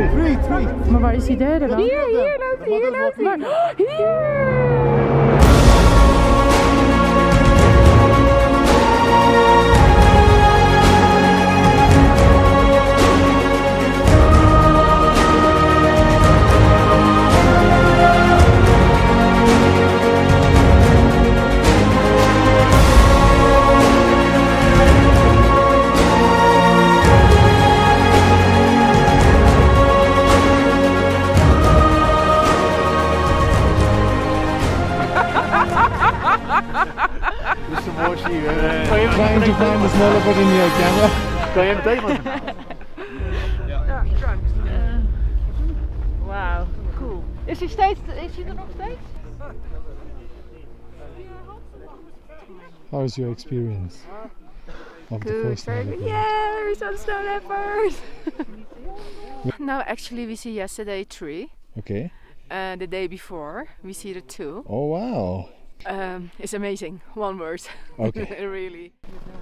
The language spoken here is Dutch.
Three. Maar waar is die derde dan? Hier loopt hij. Hier! Dit is de mooiste hier. Trying to find the smaller button in your camera. Kan je meteen wat? Wauw, cool. Is hij er nog steeds? How is your experience of the first very good. leopard? Yeah, there is some snow leopard. No, actually we see yesterday 3. Okay. The day before we see the 2. Oh wow. It's amazing. One word. Okay. Really.